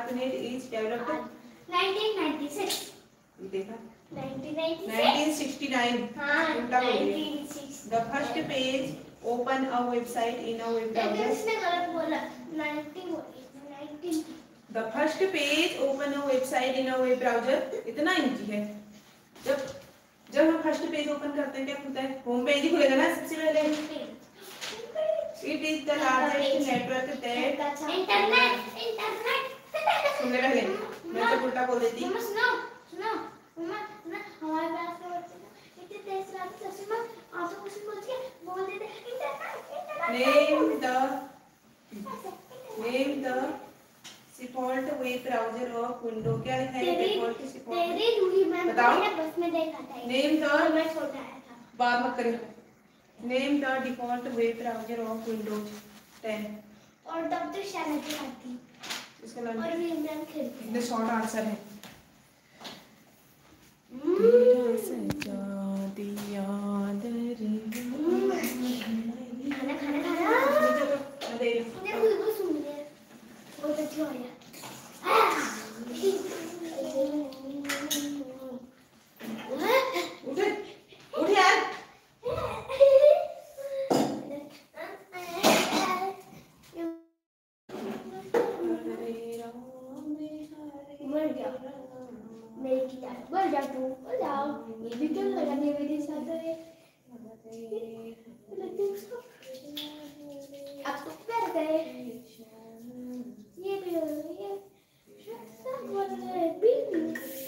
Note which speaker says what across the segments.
Speaker 1: ARPANET is developed
Speaker 2: 1996.
Speaker 1: देखा
Speaker 2: 1969.
Speaker 1: 1969 उल्टा बोल रही है। The first page open a website in a web browser.
Speaker 2: इसने गलत बोला 19.
Speaker 1: The first page open a website in a web browser. इतना इजी है। जब हम फर्स्ट पेज ओपन करते हैं क्या खुलता है? होम पेज ही खुलेगा ना सबसे पहले। It is the largest network that
Speaker 2: internet
Speaker 1: सुनने पहले मैं तो उल्टा बोल देती।
Speaker 2: मम्मा सुनो हमारे क्लास के बच्चे ना इतने तेज चलाते सबसे मत आंसू कुछ बोल के बोल देते
Speaker 1: Name the default web browser of Windows. क्या लिखा है default default?
Speaker 2: तेरी रूही मैम
Speaker 1: बताओ।
Speaker 2: बस में देखा था।
Speaker 1: Name the
Speaker 2: मैं छोटा आया था।
Speaker 1: बात मत करिए। Name the default web browser of Windows 10.
Speaker 2: और तब तो शायद आती।
Speaker 1: इसका नाम
Speaker 2: और रूही मैम खेलती।
Speaker 1: इतने शॉर्ट आंसर है।
Speaker 2: बहुत अच्छी हो रही है।
Speaker 1: उठ यार।
Speaker 2: मर गया। मेरी किताब बढ़ जा तू जाओ। ये भी क्यों लगा दे मेरे साथ है। अब तो कर गए। ये भी ये सब बोल रहे बिल्ली।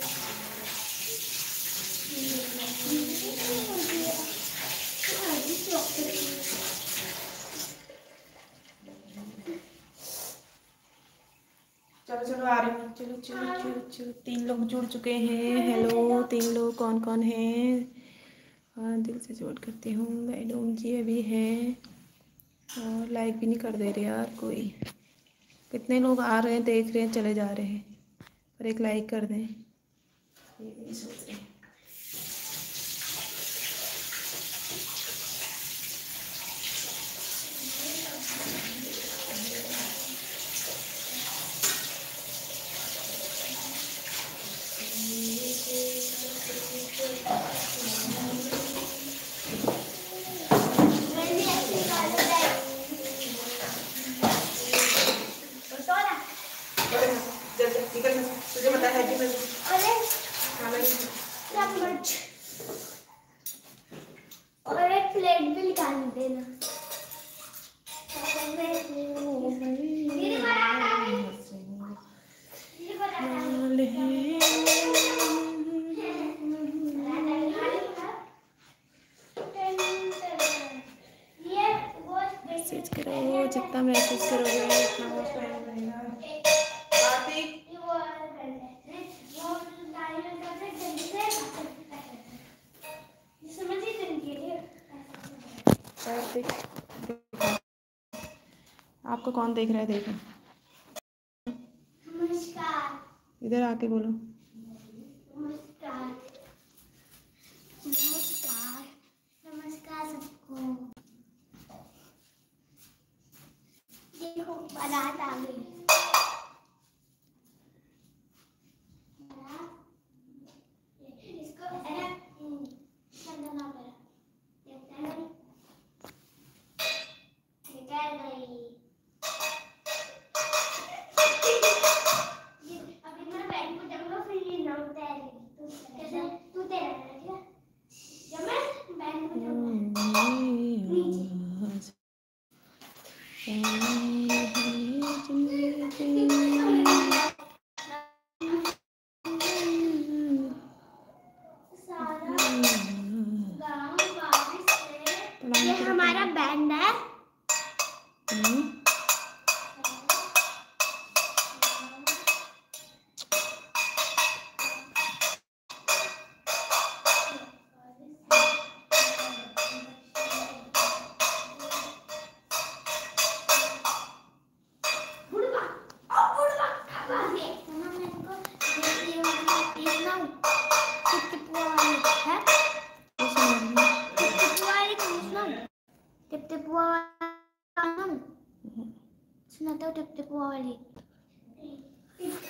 Speaker 1: चलो चलो आ रही हूँ। चलो चलो चलो चलो 3 लोग जुड़ चुके हैं। हेलो 3 लोग कौन कौन हैं? हाँ दिल से सपोर्ट करती हूँ। मैडम जी अभी हैं और लाइक भी नहीं कर दे रहे यार कोई। कितने लोग आ रहे हैं देख रहे हैं चले जा रहे हैं पर एक लाइक कर दें। ये नहीं सोच रहे। तुझे पता है कि
Speaker 2: और एक प्लेट भी निकाल देना।
Speaker 1: मैसेज करो जितना मैसेज करोगे उतना टाइम रहेगा। कार्तिक आपको कौन देख रहा है? देखो
Speaker 2: नमस्कार।
Speaker 1: इधर आके बोलो
Speaker 2: नमस्कार नमस्कार नमस्कार सबको। देखो बारात आ गई। इसको करना पड़ा। निकल गई। अभी मैं बैग को जब लो फिर ये ना उतारेगी। तू तेरा ठीक है। जब मैं बैग को ये हमारा बैंड है। सुनाता हूँ टिप टिप वाली।